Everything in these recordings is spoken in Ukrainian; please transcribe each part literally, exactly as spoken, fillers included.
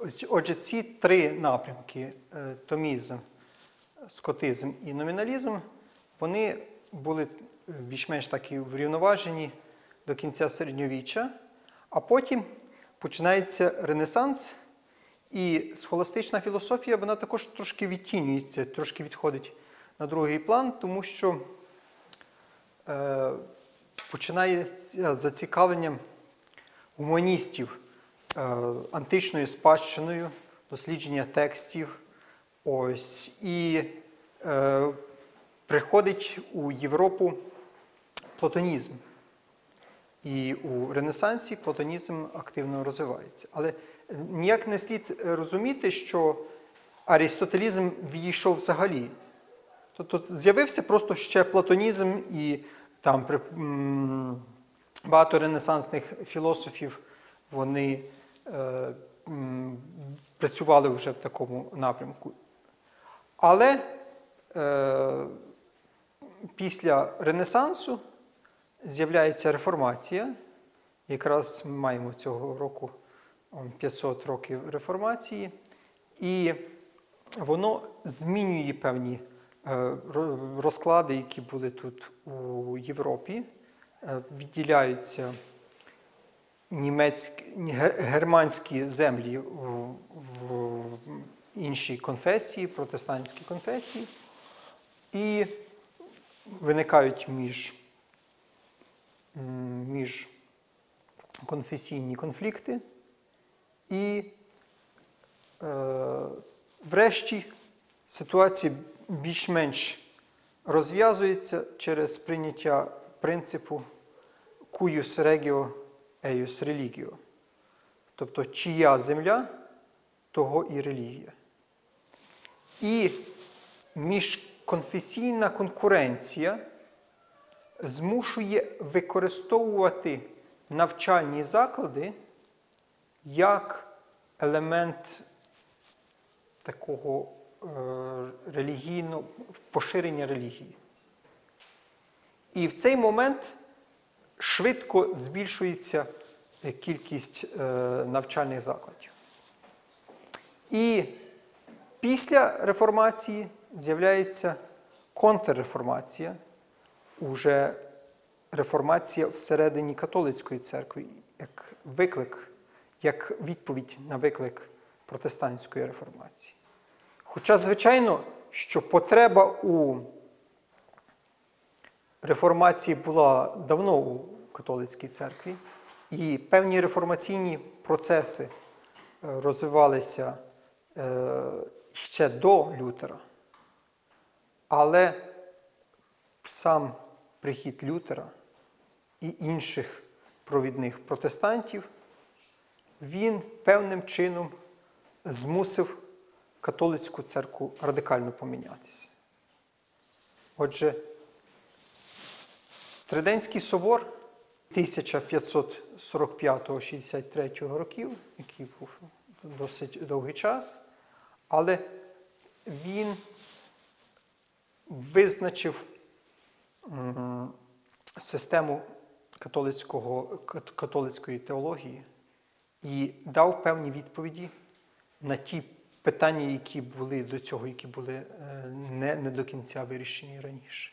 Отже, ці три напрямки – томізм, скотизм і номіналізм – вони були більш-менш такі врівноважені до кінця середньовіччя, а потім починається Ренесанс, і схоластична філософія, вона також трошки відтінюється, трошки відходить на другий план, тому що е, починається зацікавлення гуманістів е, античною спадщиною, дослідження текстів, ось, і е, приходить у Європу платонізм. І у Ренесансі платонізм активно розвивається. Але ніяк не слід розуміти, що аристотелізм відійшов взагалі. Тобто з'явився просто ще платонізм, і там м, багато ренесансних філософів, вони е, м, працювали вже в такому напрямку. Але е, після Ренесансу з'являється реформація. Якраз ми маємо цього року п'ятсот років реформації. І воно змінює певні розклади, які були тут у Європі. Відділяються німецькі, германські землі в інші конфесії, протестантські конфесії. І виникають між між конфесійні конфлікти, і е, врешті ситуація більш-менш розв'язується через прийняття принципу cuius regio eius religio. Тобто, чия земля, того і релігія. І міжконфесійна конкуренція змушує використовувати навчальні заклади як елемент такого е, релігійного поширення релігії. І в цей момент швидко збільшується кількість е, навчальних закладів. І після реформації з'являється контрреформація, уже реформація всередині католицької церкви, як виклик, як відповідь на виклик протестантської реформації. Хоча, звичайно, що потреба у реформації була давно у католицькій церкві, і певні реформаційні процеси розвивалися ще до Лютера, але сам прихід Лютера і інших провідних протестантів, він певним чином змусив католицьку церкву радикально помінятися. Отже, Триденський собор тисяча п'ятсот сорок п'ятого — шістдесят третього років, який був досить довгий час, але він визначив систему католицького, католицької теології і дав певні відповіді на ті питання, які були до цього, які були не, не до кінця вирішені раніше.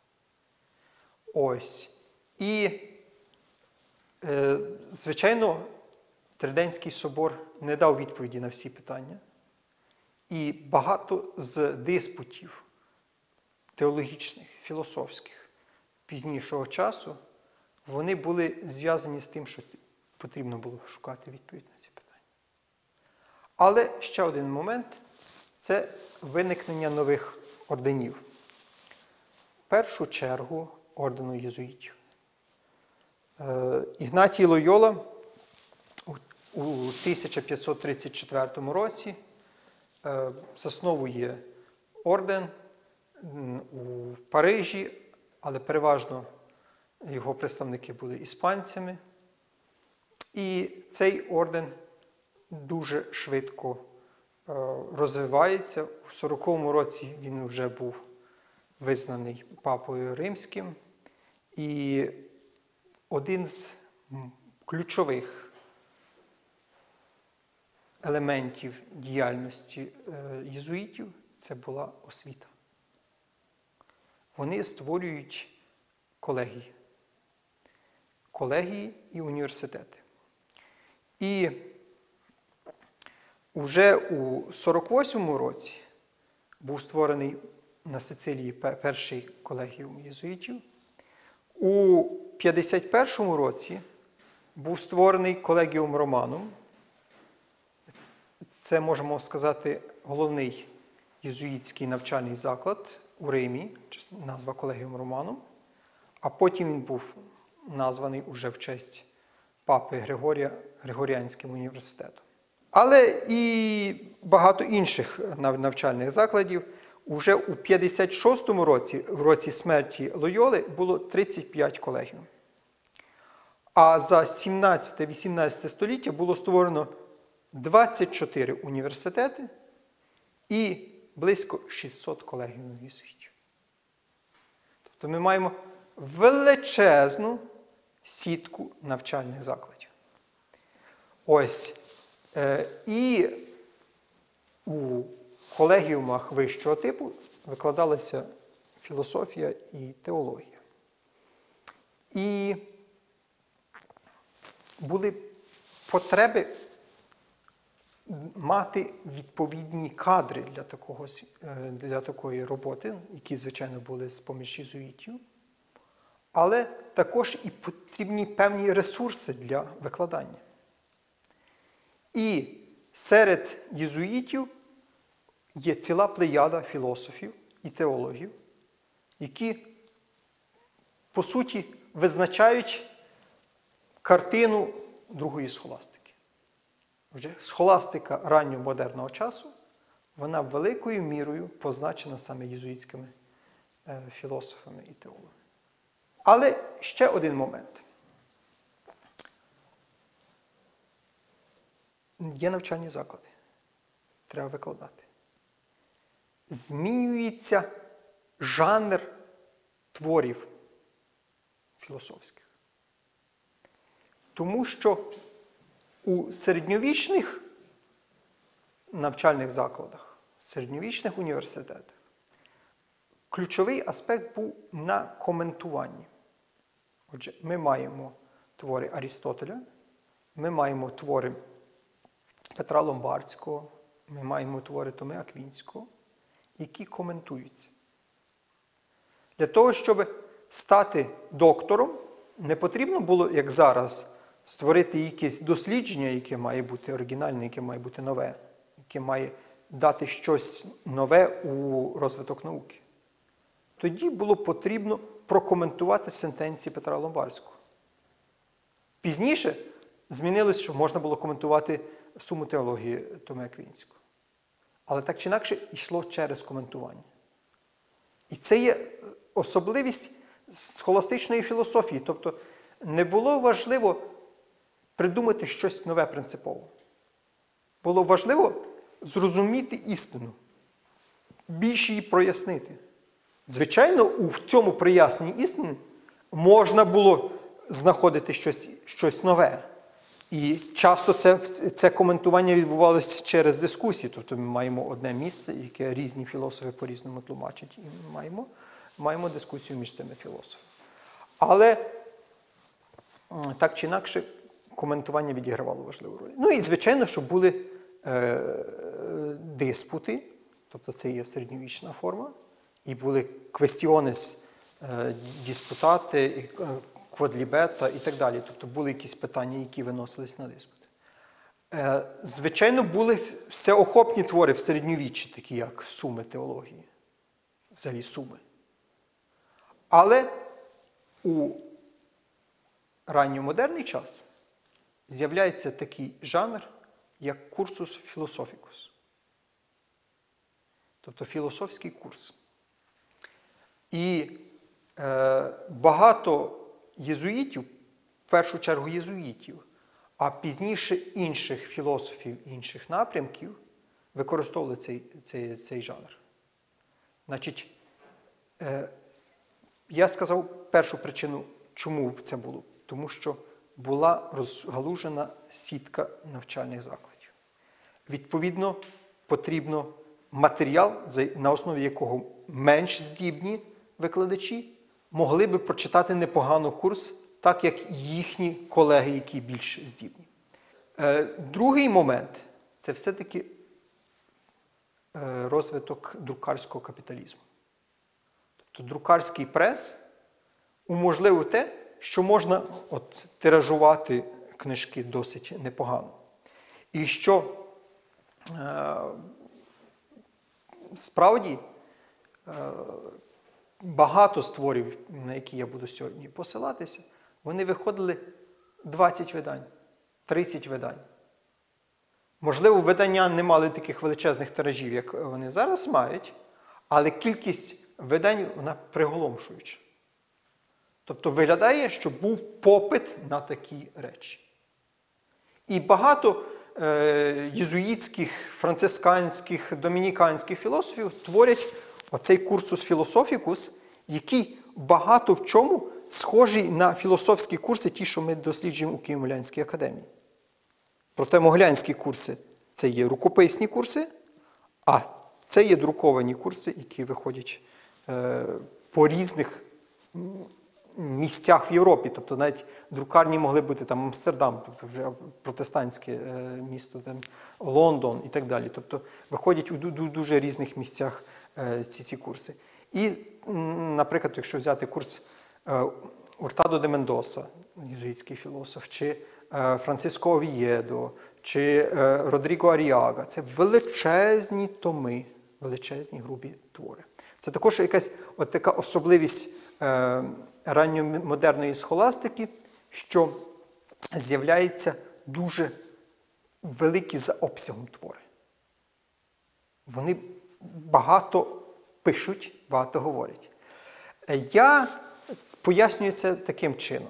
Ось. І, е, звичайно, Триденський собор не дав відповіді на всі питання. І багато з диспутів теологічних, філософських пізнішого часу, вони були зв'язані з тим, що потрібно було шукати відповідь на ці питання. Але ще один момент – це виникнення нових орденів. В першу чергу ордену єзуїтів. Ігнатій Лойола у тисяча п'ятсот тридцять четвертому році засновує орден у Парижі, але переважно його представники були іспанцями. І цей орден дуже швидко розвивається. У сороковому році він вже був визнаний Папою Римським. І один з ключових елементів діяльності єзуїтів – це була освіта. Вони створюють колегії. Колегії і університети. І вже у сорок восьмому році був створений на Сицилії перший колегіум єзуїтів. У п'ятдесят першому році був створений колегіум Романум. Це, можемо сказати, головний єзуїтський навчальний заклад у Римі, назва колегіум Романум. А потім він був названий уже в честь папи Григорія Григоріанським університетом. Але і багато інших навчальних закладів. Уже у п'ятдесят шостому році, в році смерті Лойоли, було тридцять п'ять колегіум. А за сімнадцяте-вісімнадцяте століття було створено двадцять чотири університети і близько шістсот колегіумів єзуїтів. Тобто ми маємо величезну сітку навчальних закладів. Ось. Е, і у колегіумах вищого типу викладалася філософія і теологія. І були потреби мати відповідні кадри для, такого, для такої роботи, які, звичайно, були з-поміж єзуїтів, але також і потрібні певні ресурси для викладання. І серед єзуїтів є ціла плеяда філософів і теологів, які, по суті, визначають картину другої схоластики. Отже, схоластика ранньомодерного часу, вона великою мірою позначена саме єзуїтськими філософами і теологами. Але ще один момент. Є навчальні заклади. Треба викладати. Змінюється жанр творів філософських. Тому що у середньовічних навчальних закладах, середньовічних університетах ключовий аспект був на коментуванні. Отже, ми маємо твори Арістотеля, ми маємо твори Петра Ломбардського, ми маємо твори Томи Аквінського, які коментуються. Для того, щоб стати доктором, не потрібно було, як зараз, створити якесь дослідження, яке має бути оригінальне, яке має бути нове, яке має дати щось нове у розвиток науки. Тоді було потрібно прокоментувати сентенції Петра Ломбардського. Пізніше змінилось, що можна було коментувати суму теології Томи Аквінського. Але так чи інакше йшло через коментування. І це є особливість схоластичної філософії. Тобто не було важливо придумати щось нове принципово. Було важливо зрозуміти істину, більше її прояснити. Звичайно, у цьому проясненні істини можна було знаходити щось, щось нове. І часто це, це коментування відбувалося через дискусії. Тобто ми маємо одне місце, яке різні філософи по-різному тлумачать. І ми маємо, маємо дискусію між цими філософами. Але так чи інакше коментування відігравало важливу роль. Ну і, звичайно, що були е, диспути, тобто це є середньовічна форма, і були квестіонес, е, диспутати, квадлібета і так далі. Тобто були якісь питання, які виносились на диспут. Е, звичайно, були всеохопні твори в середньовіччі, такі як суми теології, взагалі суми. Але у ранньомодерний час з'являється такий жанр, як курсус філософікус. Тобто філософський курс. І е, багато єзуїтів, в першу чергу єзуїтів, а пізніше інших філософів, інших напрямків, використовували цей, цей, цей жанр. Значить, е, я сказав першу причину, чому це було. Тому що була розгалужена сітка навчальних закладів. Відповідно, потрібно матеріал, на основі якого менш здібні викладачі могли би прочитати непогано курс, так як їхні колеги, які більш здібні. Другий момент – це все-таки розвиток друкарського капіталізму. Тобто друкарський прес уможливив те, що можна от, тиражувати книжки досить непогано. І що е, справді е, багато з творів, на які я буду сьогодні посилатися, вони виходили двадцять видань, тридцять видань. Можливо, видання не мали таких величезних тиражів, як вони зараз мають, але кількість видань, вона приголомшуюча. Тобто виглядає, що був попит на такі речі. І багато е, єзуїтських, францисканських, домініканських філософів творять оцей курсус філософікус, який багато в чому схожий на філософські курси, ті, що ми досліджуємо у Києво-Могилянській академії. Проте могилянські курси – це є рукописні курси, а це є друковані курси, які виходять е, по різних місцях в Європі. Тобто навіть друкарні могли бути там Амстердам, тобто вже протестантське е, місто, там, Лондон і так далі. Тобто виходять у дуже різних місцях е, ці, ці курси. І, наприклад, якщо взяти курс е, Уртадо де Мендоса, єзуїтський філософ, чи Франциско Овієдо, чи Родріго Аріага. Це величезні томи, величезні грубі твори. Це також якась от така особливість е, ранньомодерної схоластики, що з'являються дуже великі за обсягом твори. Вони багато пишуть, багато говорять. Я пояснюю це таким чином,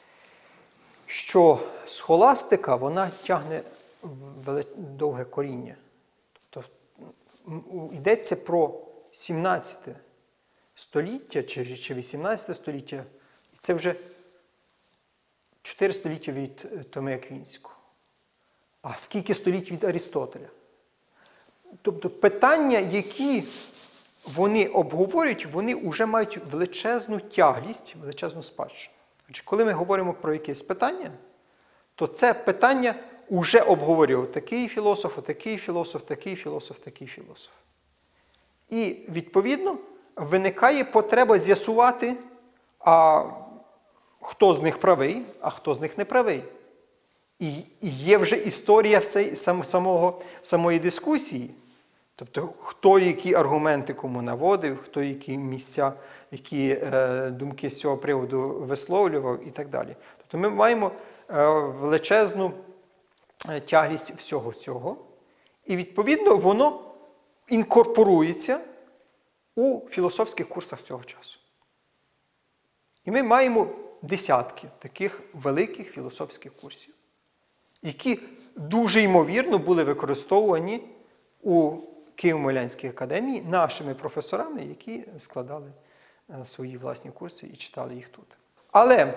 що схоластика, вона тягне довге коріння. Тобто йдеться про сімнадцяте століття чи вісімнадцяте століття, і це вже чотири століття від Томи Аквінського. А скільки століть від Арістотеля? Тобто питання, які вони обговорюють, вони вже мають величезну тяглість, величезну спадщину. Отже, коли ми говоримо про якесь питання, то це питання вже обговорював такий філософ, такий філософ, такий філософ, такий філософ. І, відповідно, виникає потреба з'ясувати, а хто з них правий, а хто з них не правий. І є вже історія самого, самої дискусії. Тобто, хто які аргументи кому наводив, хто які місця, які е, думки з цього приводу висловлював і так далі. Тобто ми маємо е, величезну тяглість всього цього. І, відповідно, воно інкорпорується у філософських курсах цього часу. І ми маємо десятки таких великих філософських курсів, які дуже ймовірно були використовувані у Києво-Могилянській академії нашими професорами, які складали свої власні курси і читали їх тут. Але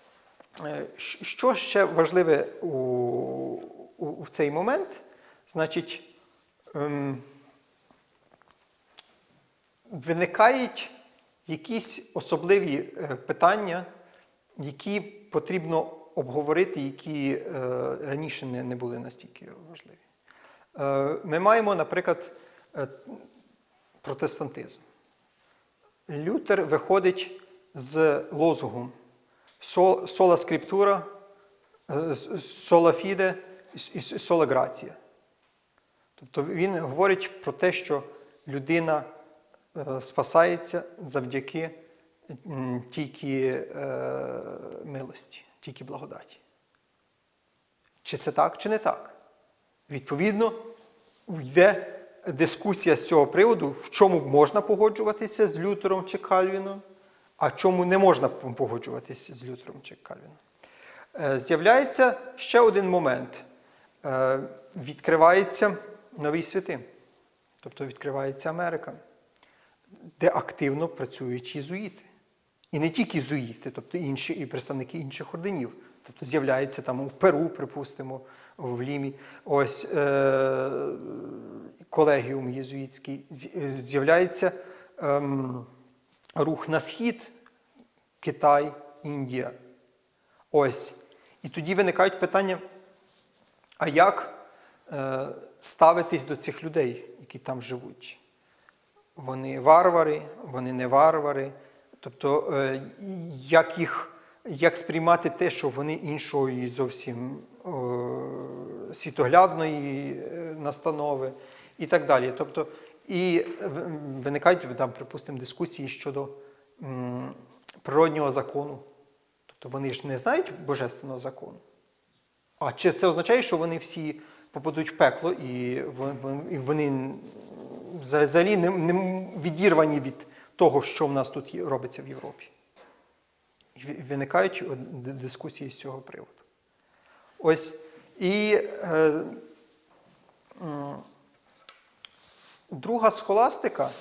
що ще важливе у, у, у цей момент? Значить, ем, виникають якісь особливі питання, які потрібно обговорити, які е, раніше не, не були настільки важливі. Е, ми маємо, наприклад, е, протестантизм. Лютер виходить з лозунгом «Сола скриптура», «Сола фіде» і «Сола грація». Тобто він говорить про те, що людина спасається завдяки тільки милості, тільки благодаті. Чи це так, чи не так? Відповідно, йде дискусія з цього приводу, в чому можна погоджуватися з Лютером чи Кальвіном, а чому не можна погоджуватися з Лютером чи Кальвіном. З'являється ще один момент. Відкриваються нові світи. Тобто відкривається Америка, де активно працюють єзуїти. І не тільки єзуїти, тобто інші, і представники інших орденів. тобто з'являється там у Перу, припустимо, в Лімі, ось е, колегіум єзуїтський, з'являється е, рух на схід, Китай, Індія. Ось. І тоді виникають питання, а як е, ставитись до цих людей, які там живуть? Вони варвари, вони не варвари. Тобто, е, як їх, як сприймати те, що вони іншої зовсім е, світоглядної настанови і так далі. Тобто, і виникають, там, припустимо, дискусії щодо м, природнього закону. Тобто вони ж не знають божественного закону. А чи це означає, що вони всі попадуть в пекло і вони взагалі не відірвані від того, що в нас тут робиться в Європі? І виникають дискусії з цього приводу. Ось, і е, е, друга схоластика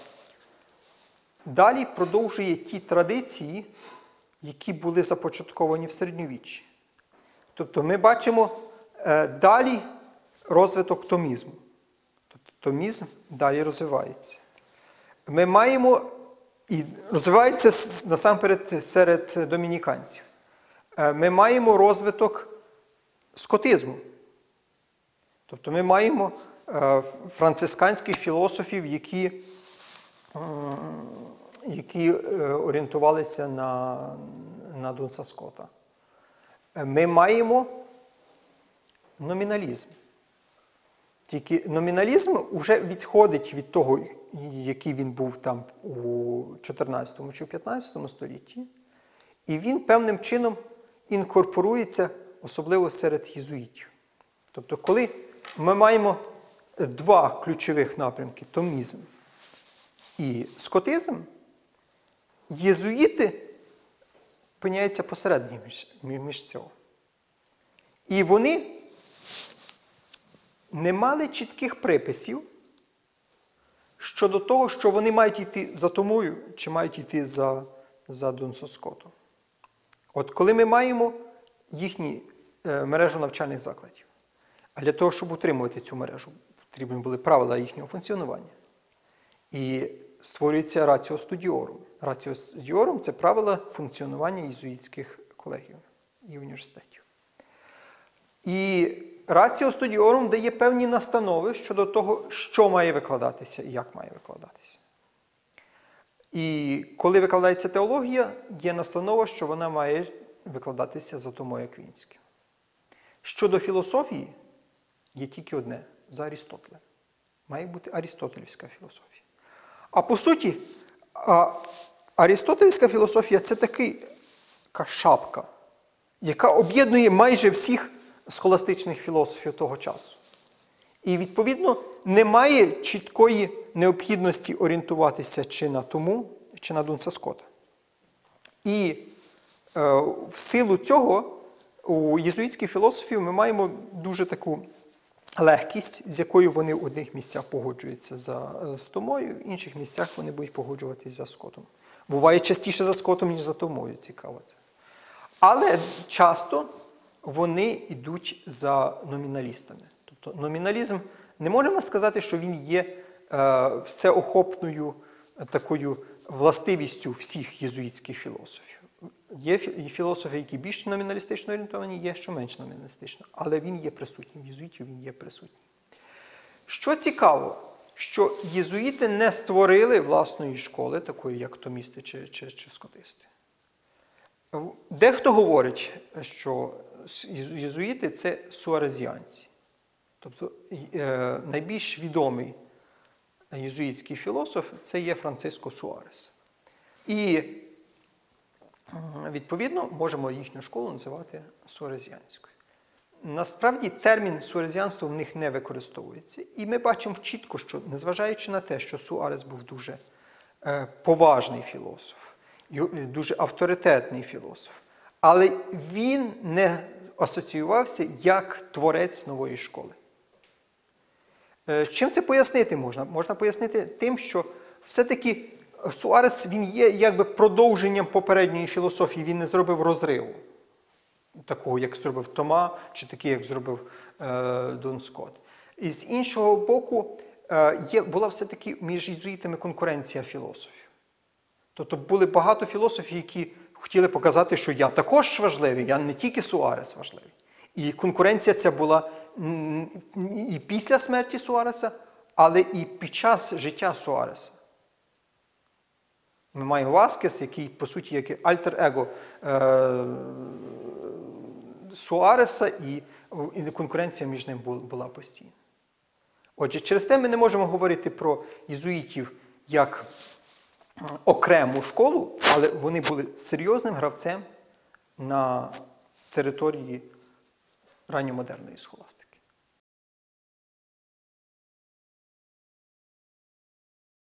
далі продовжує ті традиції, які були започатковані в середньовіччі. Тобто ми бачимо е, далі розвиток томізму. Тобто томізм далі розвивається. Ми маємо, і розвивається насамперед серед домініканців, е, ми маємо розвиток скотизму. Тобто ми маємо е, францисканських філософів, які, е, які е, орієнтувалися на, на Дунса Скотта. Ми маємо номіналізм. Тільки номіналізм вже відходить від того, який він був там у чотирнадцятому чи п'ятнадцятому столітті, і він певним чином інкорпорується, особливо серед єзуїтів. Тобто, коли ми маємо два ключових напрямки – томізм і скотизм, єзуїти опиняються посередині між, між цього. І вони не мали чітких приписів щодо того, що вони мають йти за Томою, чи мають йти за, за Дунсом Скоттом. От коли ми маємо їхню е, мережу навчальних закладів, а для того, щоб утримувати цю мережу, потрібні були правила їхнього функціонування. І створюється раціо студіорум. Раціо студіорум – це правила функціонування єзуїтських колегіумів і університетів. І раціо студіорум дає певні настанови щодо того, що має викладатися і як має викладатися. І коли викладається теологія, є настанова, що вона має викладатися за Томою Аквінським. Щодо філософії, є тільки одне – за Арістотелем. Має бути арістотелівська філософія. А по суті, арістотельська філософія – це така шапка, яка об'єднує майже всіх схоластичних філософів того часу. І, відповідно, немає чіткої необхідності орієнтуватися чи на Тому, чи на Дунса Скотта. І е, в силу цього у єзуїтських філософів ми маємо дуже таку легкість, з якою вони в одних місцях погоджуються за, з Томою, в інших місцях вони будуть погоджуватися за Скоттом. Буває частіше за Скоттом, ніж за Томою, цікаво це. Але часто вони йдуть за номіналістами. Тобто номіналізм, не можемо сказати, що він є е, всеохопною такою властивістю всіх єзуїтських філософів. Є філософи, які більш номіналістично орієнтовані, є, що менш номіналістично. Але він є присутній. В єзуїтів він є присутній. Що цікаво, що єзуїти не створили власної школи, такої як томісти чи, чи, чи скотисти. Дехто говорить, що єзуїти – це суарезіанці. Тобто е, найбільш відомий єзуїтський філософ – це є Франциско Суарес. І, відповідно, можемо їхню школу називати суарезіанською. Насправді, термін суарезіанство в них не використовується. І ми бачимо чітко, що, незважаючи на те, що Суарес був дуже е, поважний філософ, дуже авторитетний філософ, але він не асоціювався як творець нової школи. Чим це пояснити можна? Можна пояснити тим, що все-таки Суарес, він є якби продовженням попередньої філософії, він не зробив розриву. такого, як зробив Тома, чи такий, як зробив е, Дон Скотт. І з іншого боку, е, є, була все-таки між єзуїтами конкуренція філософів. Тобто були багато філософів, які хотіли показати, що я також важливий, я не тільки Суарес важливий. І конкуренція ця була і після смерті Суареса, але і під час життя Суареса. Ми маємо Васкес, який, по суті, як альтер-его е, Суареса, і, і конкуренція між ним була постійна. Отже, через те ми не можемо говорити про єзуїтів як окрему школу, але вони були серйозним гравцем на території ранньомодерної схоластики.